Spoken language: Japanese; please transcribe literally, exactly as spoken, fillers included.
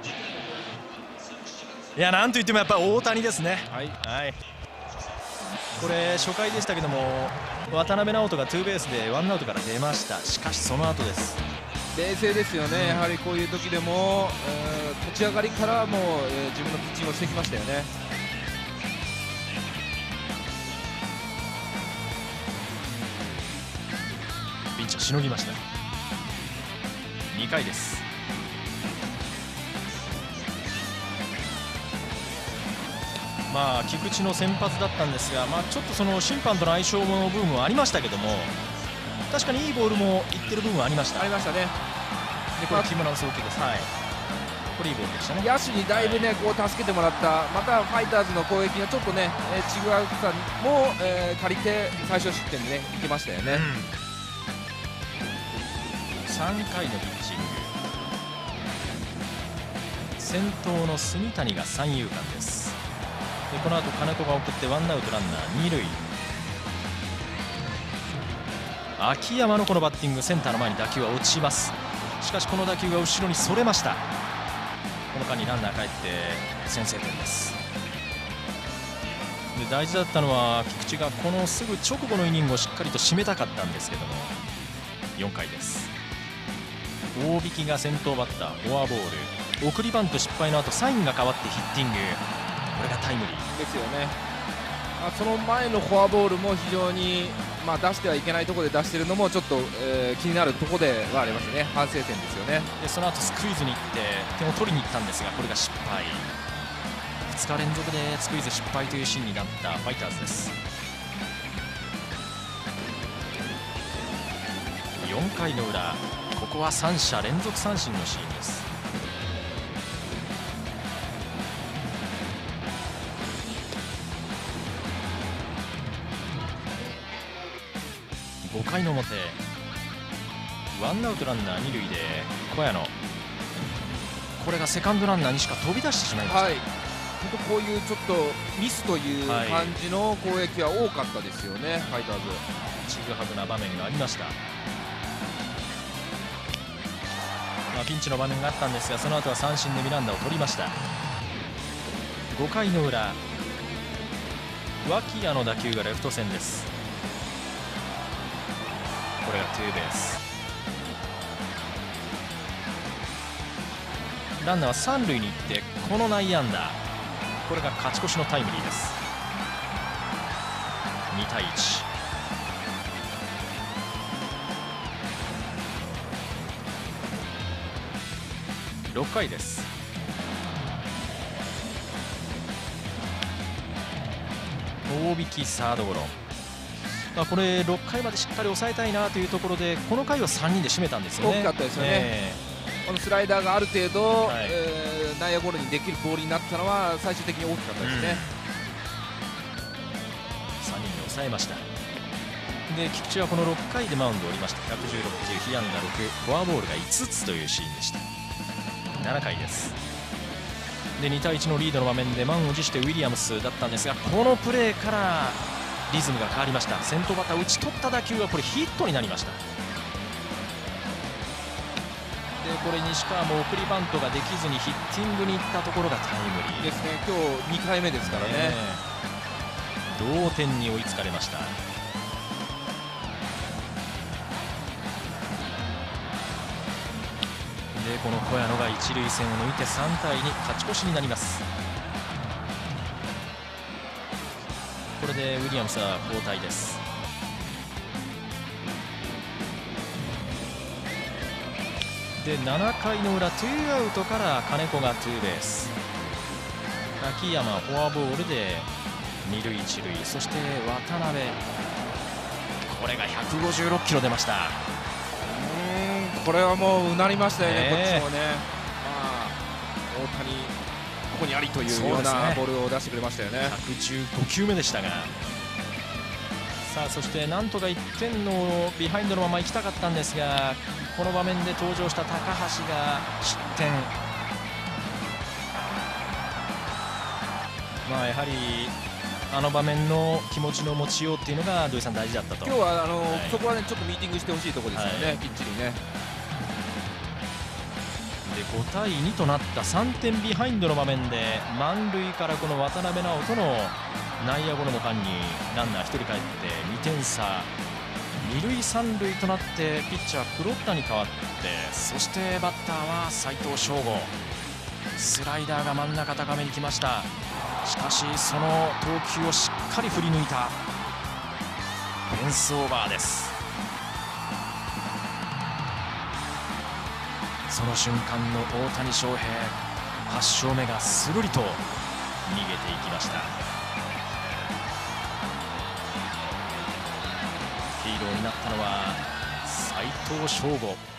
いや、なんといってもやっぱり大谷ですね。 はい、 はい、これ初回でしたけども、渡辺直人がツーベースでワンアウトから出ました。しかしその後です。 冷静ですよね、うん、やはりこういう時でも、えー、立ち上がりからもう、えー、自分のピッチングをしてきましたよね。 ピンチをしのぎました。にかいです。まあ菊池の先発だったんですが、まあ、ちょっとその審判との相性の部分もありましたけども、確かにいいボールもいってる部分はありました。 ありましたね。 でこれ木村の送球です。はい、これいいボールでしたね。 野手にだいぶね、こう助けてもらった。またファイターズの攻撃がちょっとね、えー、ちぐわさも、えー、借りて最初失点でねいけましたよね。 うん、さんかいのピッチング、先頭の炭谷が三遊間です。でこの後金子が送ってワンアウトランナー二塁。秋山のこのバッティング、センターの前に打球は落ちます。しかしこの打球が後ろにそれました。この間にランナー帰って先制点です。で大事だったのは菊池がこのすぐ直後のイニングをしっかりと締めたかったんですけども、よんかいです。大引が先頭バッター、フォアボール、送りバント失敗の後サインが変わってヒッティング、これがタイムリーですよね。あその前のフォアボールも非常に、まあ、出してはいけないところで出しているのもちょっと、えー、気になるところではありますね。反省点ですよね。 でその後スクイズに行って点を取りに行ったんですが、これが失敗。ふつか連続でスクイズ失敗というシーンになったファイターズです。よんかいの裏、ここはさん者連続三振のシーンです。ごかいの表、ワンアウトランナー二塁で小屋野、これがセカンドランナーにしか飛び出してしまいました。はい、 本当こういうちょっとミスという感じの攻撃は多かったですよね、はい、ファイターズ。 ちぐはぐな場面がありました。まあ、ピンチの場面があったんですが、その後は三振でミランダを取りました。ごかいの裏、脇谷の打球がレフト線です。これがツーベース。ランナーは三塁に行ってこの内野安打、これが勝ち越しのタイムリーです。にたいいち。ろっかいです。大引サードゴロ。まあこれろっかいまでしっかり抑えたいなというところで、この回はさんにんで締めたんですよね。 大きかったですよね、えー、このスライダーがある程度、はい、えー、内野ゴロにできるボールになったのは最終的に大きかったですね、 うん、さんにんで抑えました。で菊池はこのろっかいでマウンドを降りました。ひゃくじゅうろく球、被安打ろく、フォアボールがいつつというシーンでした。ななかいです。でにたいいちのリードの場面で満を持してウィリアムスだったんですが、このプレーからリズムが変わりました。先頭バッター打ち取った打球がこれヒットになりました。でこれ西川も送りバントができずにヒッティングに行ったところがタイムリーですね。今日にかいめですからね、えー、同点に追いつかれました。でこの小屋野が一塁線を抜いてさんたいに勝ち越しになります。これでウィリアムスは交代です。でななかいの裏、ツーアウトから金子がツーベース、秋山フォアボールで二塁一塁、そして渡辺、これがひゃくごじゅうろっキロ出ました。 うーん、これはもううなりましたよね、ね、こっちもね、まあ、大谷ここにありというようなボールを出してくれましたよね。ひゃくじゅうごきゅうめでしたが、さあそしてなんとかいってんのビハインドのまま行きたかったんですが、この場面で登場した高橋が失点。まあやはりあの場面の気持ちの持ちようっていうのが土井さん大事だったと。 今日はあの、はい、そこはねちょっとミーティングしてほしいところですよね、はい、きっちりね。 でごたいにとなったさんてんビハインドの場面で満塁からこの渡辺直人の内野ゴロの間にランナーひとりかえってにてんさ、二塁三塁となってピッチャー黒田に代わって、そしてバッターは斉藤翔吾。スライダーが真ん中高めに来ました。しかしその投球をしっかり振り抜いたフェンスオーバーです。その瞬間の大谷翔平、はっ勝目がするりと逃げていきました。ヒーローになったのは斉藤翔吾。